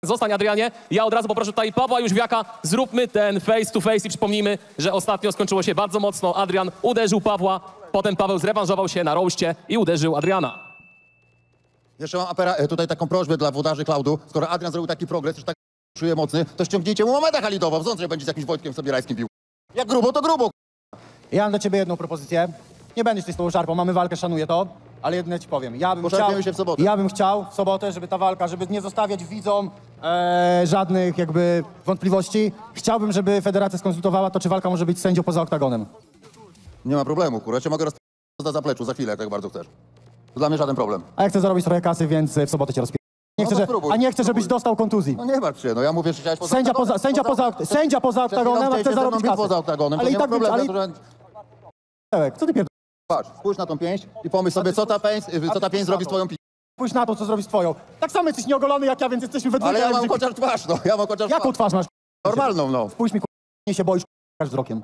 Zostań, Adrianie. Ja od razu poproszę tutaj Pawła Jóźwiaka. Zróbmy ten face to face i przypomnijmy, że ostatnio skończyło się bardzo mocno. Adrian uderzył Pawła, potem Paweł zrewanżował się na roście i uderzył Adriana. Jeszcze mam tutaj taką prośbę dla włodarzy Cloudu. Skoro Adrian zrobił taki progres, już tak czuje mocny, to ściągnijcie mu Mameda Halidowa. Wzątr, że będzie z jakimś Wojtkiem Sobierajskim pił. Jak grubo, to grubo. Ja mam do ciebie jedną propozycję. Nie będziesz ty z tą szarpą, mamy walkę, szanuję to, ale jedno ci powiem. Poszarpiemy się w sobotę. Ja bym chciał w sobotę, żeby ta walka, żeby nie zostawiać widzom żadnych jakby wątpliwości. Chciałbym, żeby federacja skonsultowała to, czy walka może być z sędzią poza oktagonem. Nie ma problemu, kurwa. Cię mogę na zapleczu za chwilę, jak tak bardzo chcesz. To dla mnie żaden problem. A ja chcę zarobić trochę kasy, więc w sobotę cię rozpiję. No to spróbuj, A nie chcę, żebyś spróbuj. dostał kontuzji. No nie martw się, no ja mówię, że chciałeś poza Sędzia oktagonem. sędzia poza oktagonem, a chcę zarobić kasę. poza oktagonem, Ale to i nie ma tak problemu. ale... Co ty pierdolisz? Patrz, spójrz na tą pięść i pomyśl sobie, co ta pięść zrobi z twoją piłką. Spójrz na to, co zrobisz z twoją. Tak samo jesteś nieogolony jak ja, więc jesteśmy we dwójkę. Ale ja mam chociaż twarz, no. Ja mam chociaż Jaką twarz masz? Normalną, no. Spójrz mi, nie się boisz, wzrokiem.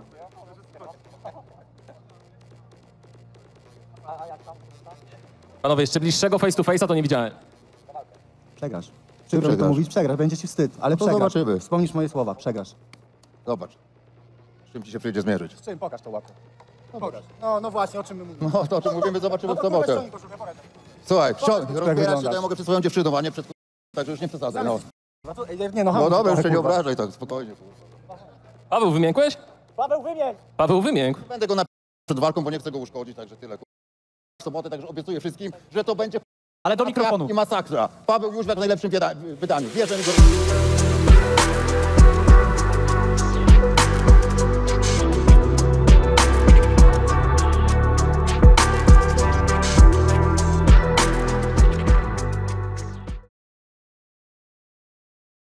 Panowie, jeszcze bliższego face to face'a to nie widziałem. Przegrasz. Przykro mi to mówić, przegrasz, będzie ci wstyd, ale to przegrasz. zobaczymy. Wspomnisz moje słowa, przegrasz. Zobacz. Z czym ci się przyjdzie zmierzyć? Z czym? Pokaż to łapę. No pokaż. No właśnie, o czym my mówimy. No to o czym mówimy, zobaczymy w sobotę. Słuchaj, rozbierasz się, to ja mogę przed swoją dziewczyną, a nie przed także już nie przesadzaj, no. Nie, No dobra, już się nie obrażaj, tak spokojnie. Paweł, wymiękłeś? Paweł, wymień! Paweł wymiękł. Będę go przed walką, bo nie chcę go uszkodzić, także tyle. W sobotę, także obiecuję wszystkim, że to będzie Ale do mikrofonu. i masakra. Paweł Jóźwiak w najlepszym wydaniu. Wierzę mi go.